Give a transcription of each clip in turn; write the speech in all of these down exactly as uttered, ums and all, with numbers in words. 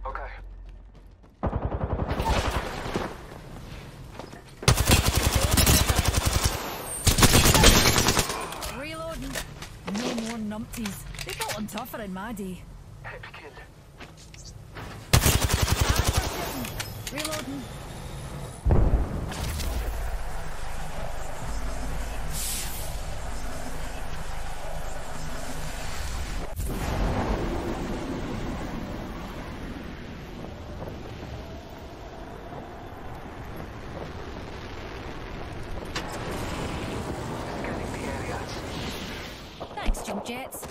Okay. Reloading. No more numpties. They got on tougher in my day. Hit kill. Reloading. Scanning the area. Thanks, jump jets.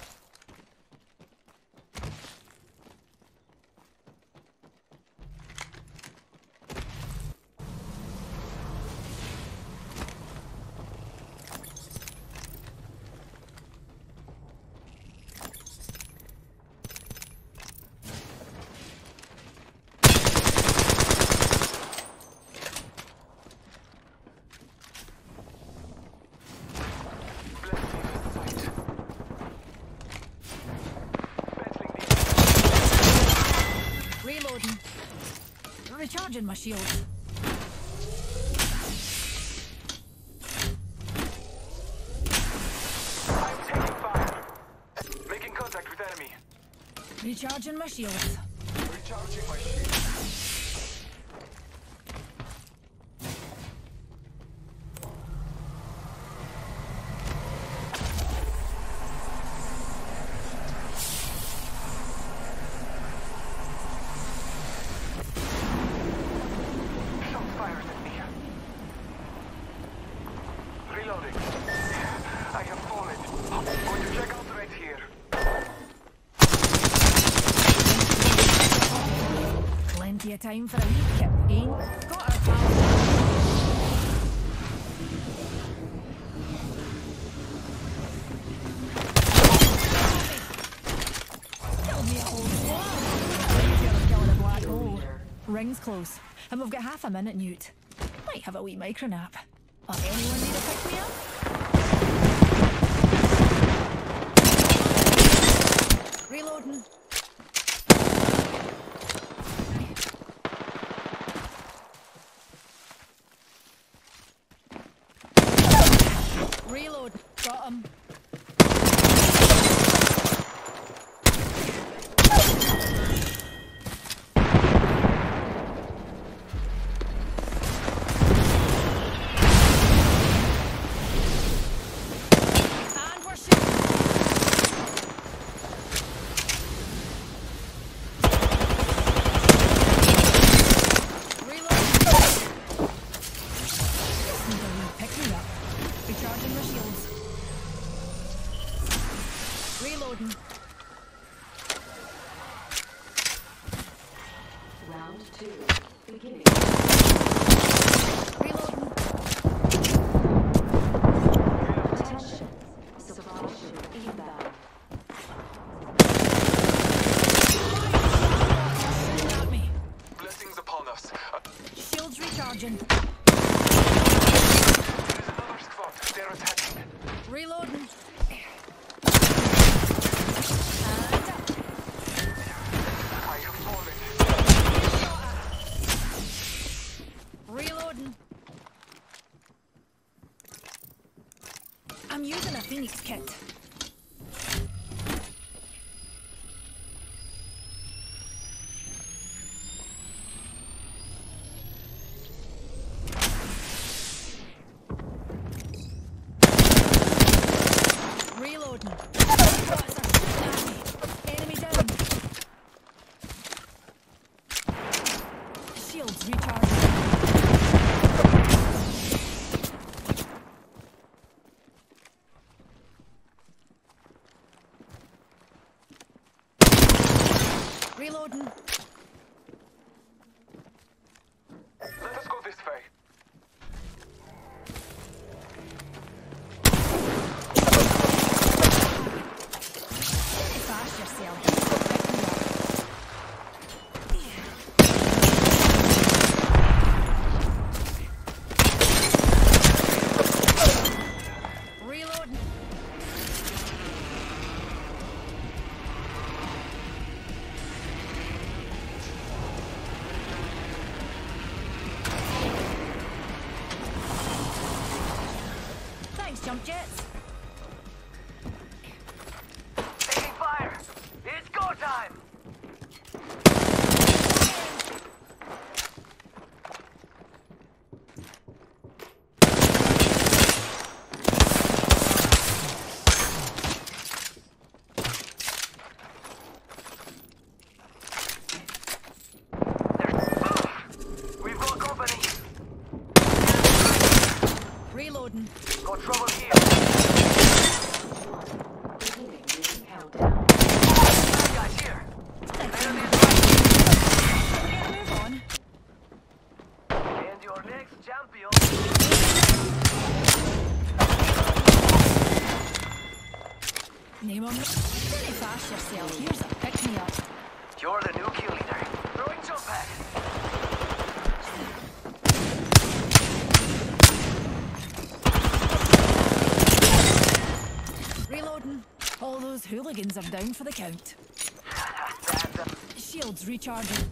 Reloading. Recharging my shield. I'm taking fire. Making contact with enemy. Recharging my shields. Recharging my shield. Shots fired at me. Reloading. I have fallen. Going to check out right here. Plenty of time for a wee kip, eh? Got our pal. Kill me a whole squad. You're killing a black hole. Ring's close, and we've got half a minute, Newt. Might have a wee micro nap. Oh, anyone need to pick me up? Reloading. Reload. Got him. And we're shooting. Reload. Need a wee pick me up. Recharging my shields. Reloading. Round two, beginning. Reloading. Attention. Supply ship inbound. Shooting at me. Blessings upon us. Uh, Shields recharging. There's another squad. They're attacking. Reloading. I have fallen. Reloading. I'm using a Phoenix kit. Reloading. Shots are shooting at me. Enemy down. Shields recharging. Reloading. Let us go this way. Very fast yourself. Reloading. jets. Taking fire! It's go time! We've got company. Reloading. Got trouble here. Beginning ring countdown. Bad guys here. Enemies Get a move on. and your next champion. Name on me. Pretty fast yourself. Here's a pick me up. You're the new kill leader. Throwing jump pad. Reloading. All those hooligans are down for the count. That's a Shields recharging.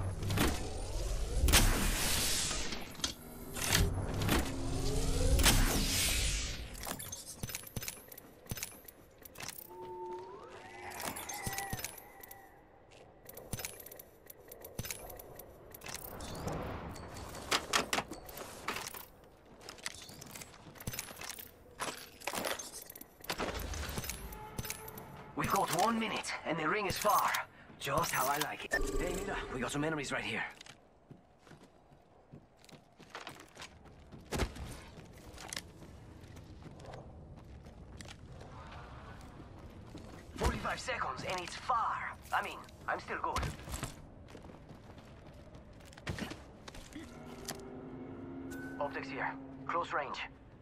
We've got one minute, and the ring is far. Just how I like it. Hey, Mira, we got some enemies right here. Forty-five seconds, and it's far. I mean, I'm still good. Optics here. Close range.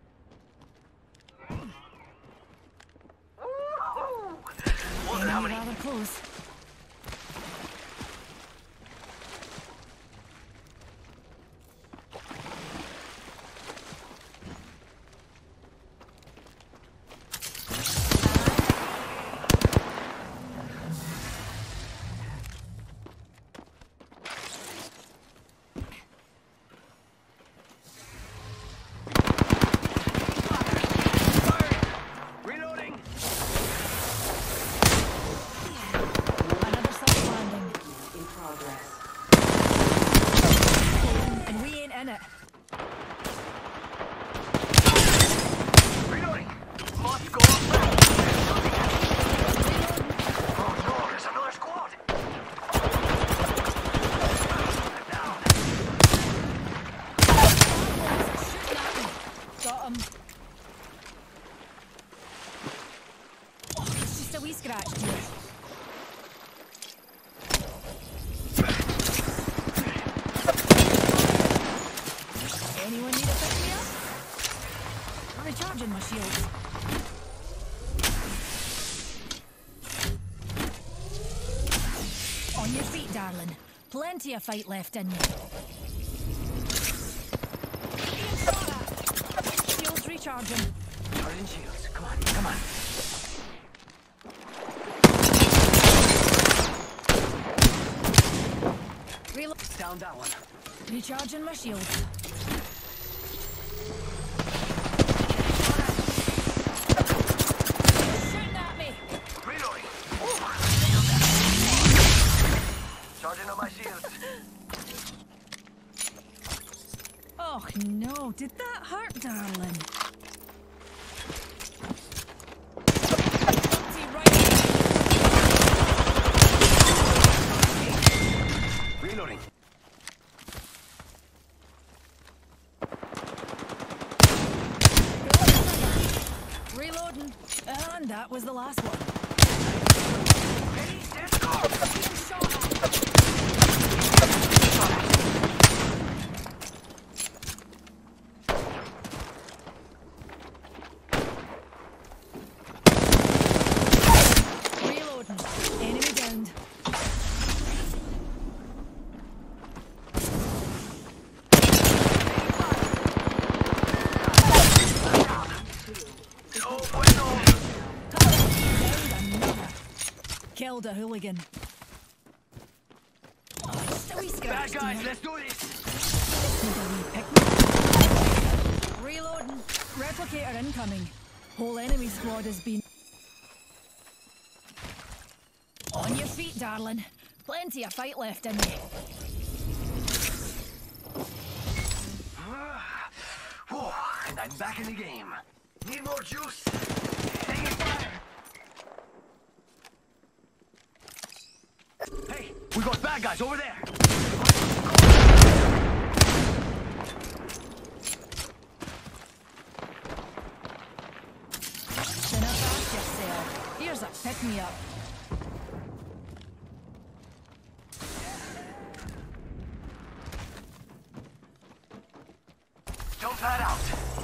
Woo-hoo! Wonder how many. Rather close. Reloading. Another soft landing. In progress. And we ain't in it. Reloading. Must go up. Oh no, there's another squad. Down. Shooting at me. Got him. Oh, it's just a wee scratch, dear. Anyone need a pick me up? Recharging my shields. On your feet, darling. Plenty of fight left in you. Being shot at. Shields recharging. Charging shields. Come on, come on. Reload. Down that one. Recharging my shields. Shooting at me. Reloading. Charging on my shields. Oh no, did that hurt, darling? Empty right. Reloading. Reloading. And that was the last one. Ready, set, go. Being shot at. Reloading. Enemy downed. Oh, bueno. Downed another. Killed a hooligan. Oh, just a wee scratch, Bad guys, dear. let's do this. Need a wee pick me up. Reloading. Replicator incoming. Whole enemy squad has been... On your feet, darling. Plenty of fight left in you. Whoa, and I'm back in the game. Need more juice? Taking fire! Hey, we got bad guys over there! Shouldn't have asked yourself. Here's a pick-me-up. Jump pad out.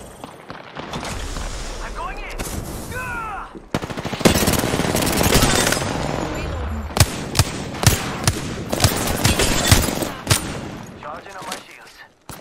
I'm going in. Ah! Reloading. Charging on my shields.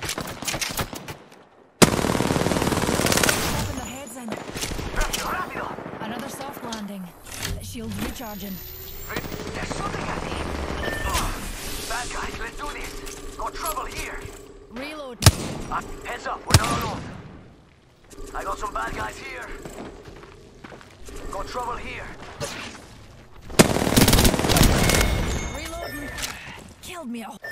Popping their heads in. Rápido, rápido. Another soft landing. Shields recharging. There's something at me. Ah! Bad guys, let's do this. Got trouble here. Reload. Uh, heads up, we're not alone. I got some bad guys here. Got trouble here. Reloading. Killed me off.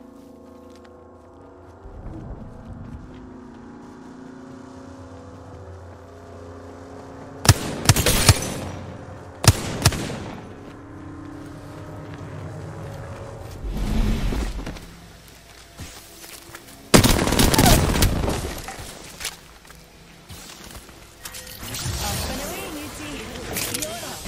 Up and away, Newty. You're up.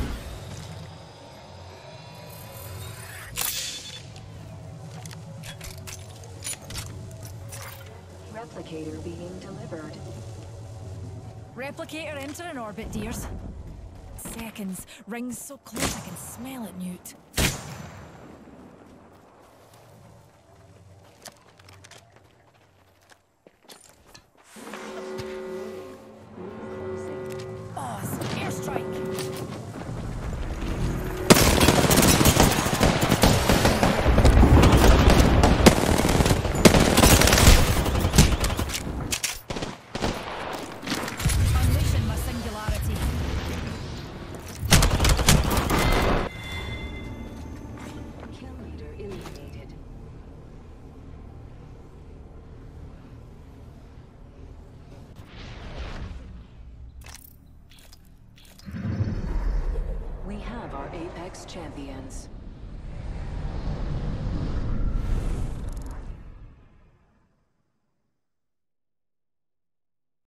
Replicator being delivered. Replicator entering orbit, dears. Seconds. Rings so close I can smell it, Newt. Closing. Oh, it's an airstrike. Unleashing my singularity. Kill leader eliminated. We have our Apex champions.